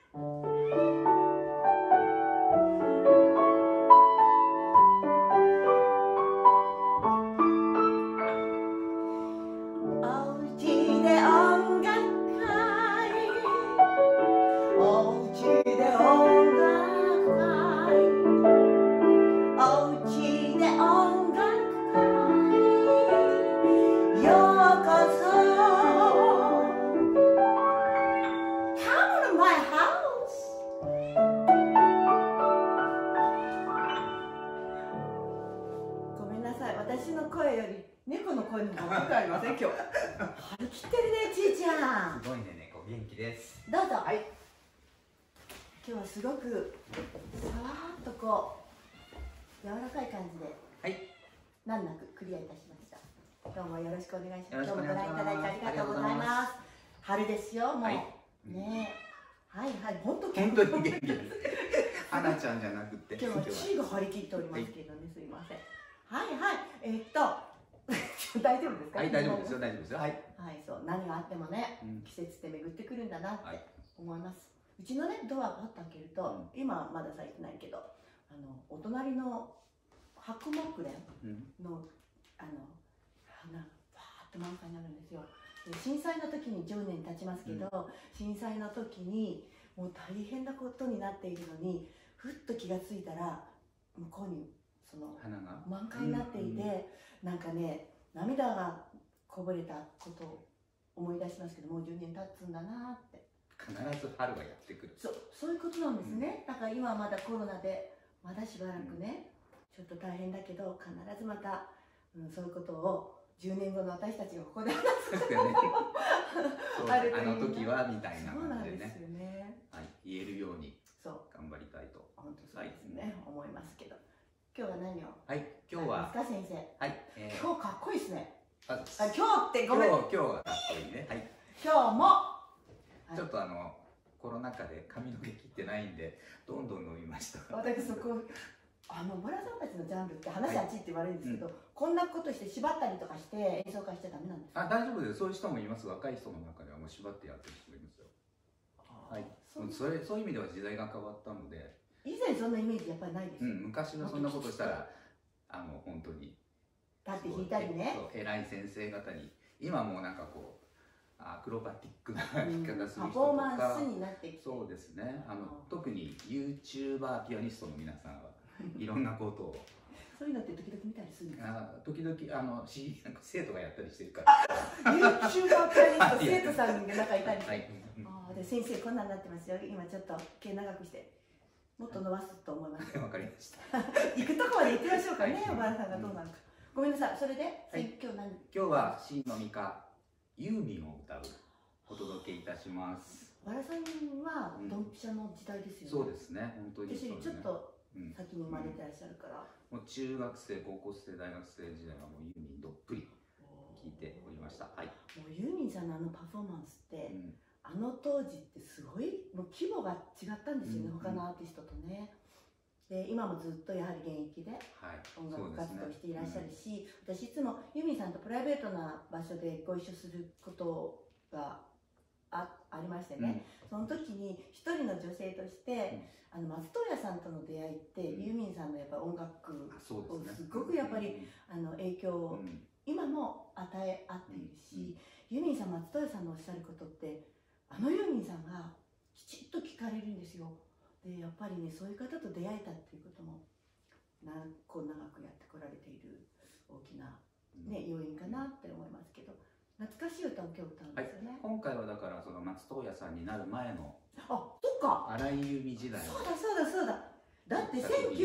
私の声より猫の声の方が大きくありません今日。張り切ってるね、ちいちゃん。 すごいね、猫元気です。 どうぞ。 はい。 今日はすごくさわっとこう柔らかい感じで、 はい。 難なくクリアいたしました。今日もよろしくお願いします。 よろしくお願いします。 今日もご覧いただいてありがとうございます。春ですよ、もう。 はい、 ね。はいはい、本当に元気です。花ちゃんじゃなくて。 今日はチーが張り切っておりますけどね、すいません。はいはい、大丈夫ですか？ はい、大丈夫ですよ、大丈夫ですよ。はい。 はい、そう、何があってもね、季節って巡ってくるんだなって思います。うちのね、ドアパッと開けると、今まだ咲いてないけど、お隣の白木蓮の花がバーッと満開になるんですよ。震災の時に10年経ちますけど、震災の時にもう大変なことになっているのに、ふっと気がついたら向こうにその花が満開になっていて、なんかね、涙がこぼれたことを思い出しますけど、もう10年経つんだなって。 必ず春がやってくる。 そういうことなんですね。だから今はまだコロナでまだしばらくね、ちょっと大変だけど、必ずまた、そういうことを10年後の私たちがここで話すよね。 あの時はみたいな感じでね。 そうなんですよね。 はい、言えるように頑張りたいと。 本当そうですね、思いますけど。今日は何を？ はい、今日は。 先生。 はい。 今日かっこいいですね。今日ってごめん。今日はかっこいいね。はい。 今日も。 ちょっとコロナ禍で髪の毛切ってないんで、どんどん伸びました。 私そこ。ボラさんたちのジャンルって話あっちって言われるんですけど、こんなことして縛ったりとかして演奏会しちゃダメなんですか？ 大丈夫です。そういう人もいます。若い人の中ではもう縛ってやってる人もいますよ。はい。そういう意味では時代が変わったので。 以前そんなイメージやっぱりないです。 昔はそんなことしたら本当に立って弾いたりね。 偉い先生方に、今もなんかこうアクロバティックな弾き方する人とか、 パフォーマンスになってきて、 そうですね。特に YouTuber ピアニストの皆さんはいろんなことをそういうのって時々見たりするんですか？ 時々生徒がやったりしてるから。 YouTuber ピアニスト生徒さんが中いたりして、で先生こんなになってますよ。今ちょっと毛長くしてもっと伸ばすと思います。 わかりました。 行くとこまで行ってみましょうかね。おばあさんがどうなるか。ごめんなさい。それで今日は真の美歌ユーミンを歌うお届けいたします。 バラさんはドンピシャの時代ですよね。 そうですね。本当に。 私ちょっと先に生まれてらっしゃるから。 もう中学生、高校生、大学生時代はもうユーミンどっぷり聴いておりました。はい。 もうユーミンさんのパフォーマンスって、当時ってすごいもう規模が違ったんですよね。他のアーティストとね。で今もずっとやはり現役で音楽活動していらっしゃるし、私いつもユーミンさんとプライベートな場所でご一緒することがありましてね、その時に一人の女性として、松任谷さんとの出会いって、ユーミンさんのやっぱ音楽をすごくやっぱり影響を今も与え合っているし、ユーミンさん、松任谷さんのおっしゃることってユーミンさんがきちっと聞かれるんですよ。でやっぱりね、そういう方と出会えたっていうこともこう長くやってこられている大きな、ね、要因かなって思いますけど、懐かしい歌を今日歌うんですよね。 今回はだからその松任谷さんになる前のそっか、 荒井由実時代。 そうだだって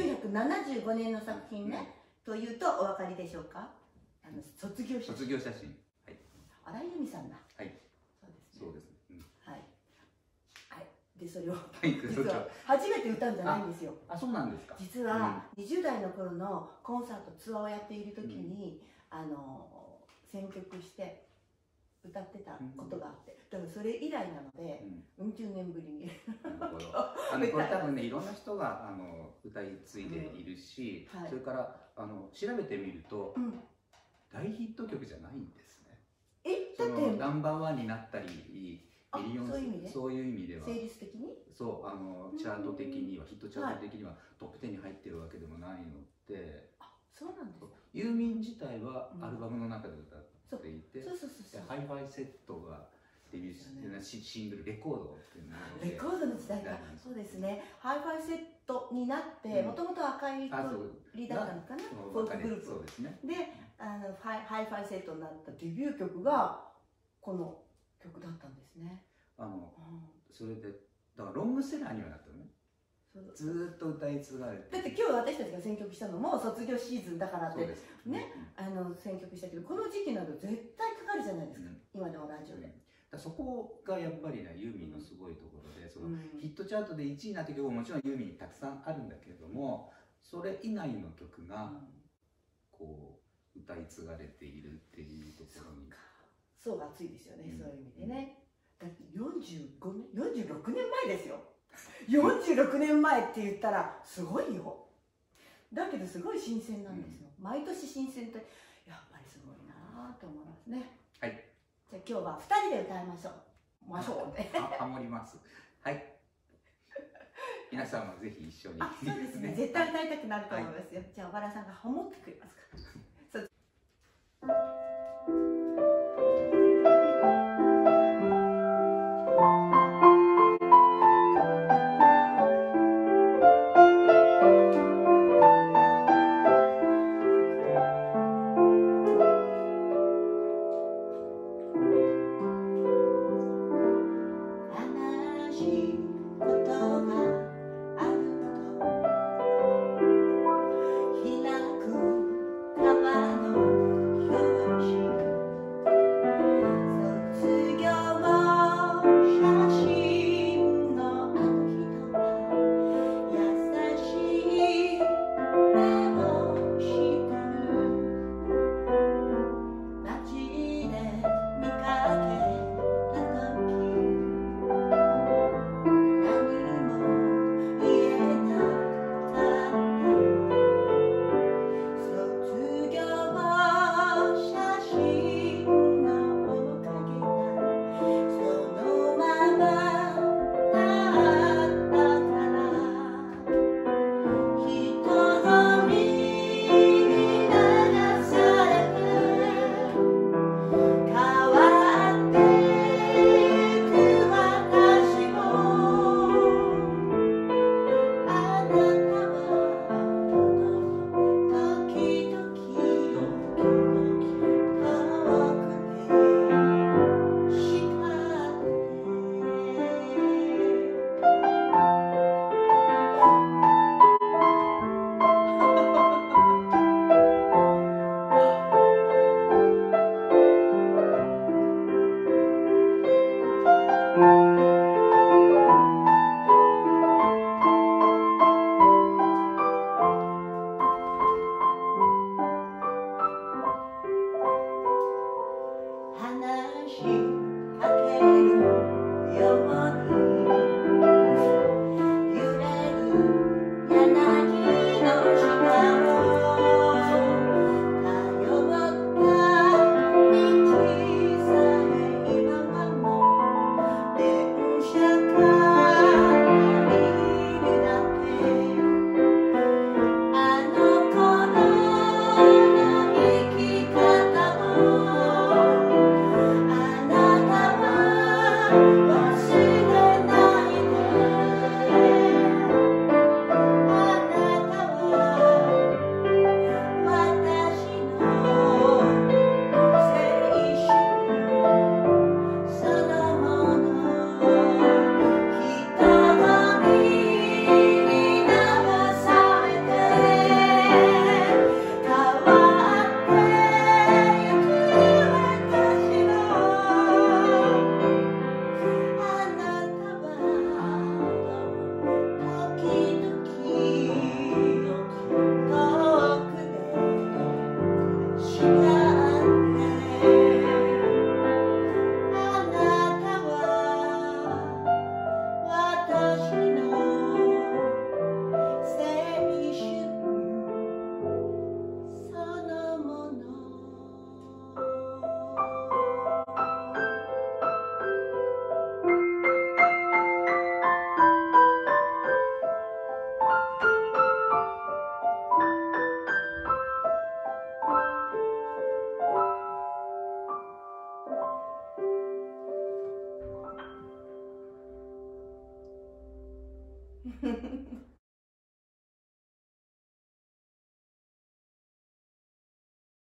1975年の作品ね、というとお分かりでしょうか。卒業写真。荒井由実さんだ。はい、そうです。でそれを実は初めて歌うんじゃないんですよ。 そうなんですか。 実は20代の頃のコンサートツアーをやっている時に選曲して歌ってたことがあって、だからそれ以来なので40年ぶりに。 なるほど。これ多分ね、いろんな人が歌い継いでいるし、それから調べてみると大ヒット曲じゃないんですね。 だってナンバーワンになったり、そういう意味ではセールス的にそうチャート的にはヒットチャート的にはトップ10に入ってるわけでもないので、 そうなんですか。 ユーミン自体はアルバムの中で歌っていて、ハイファイセットがデビューしてシングルレコードっていうのレコードの時代か。そうですね。ハイファイセットになってもともと赤い鳥だったのかな、フォークグループ。 そうですね。 でハイファイセットになったデビュー曲がこの曲だったんですね。 それでだからロングセラーにはなったのね。ずっと歌い継がれて。 だって今日私たちが選曲したのも卒業シーズンだからってね、選曲したけど、この時期など絶対かかるじゃないですか、今でもラジオで。 そこがやっぱりね、ユーミンのすごいところで、そのヒットチャートで1位になった曲ももちろんユーミンたくさんあるんだけれども、それ以外の曲がこう歌い継がれているっていうところに。 そうが熱いですよね、そういう意味でね。だって46年前ですよ。46年前って言ったらすごいよ。だけどすごい新鮮なんですよ。毎年新鮮ってやっぱりすごいなと思いますね。 はい。 じゃあ今日は2人で歌いましょう。 ハモります。はい。皆さんもぜひ一緒に。 そうですね。絶対歌いたくなると思いますよ。じゃあ小原さんがハモってくれますか。開く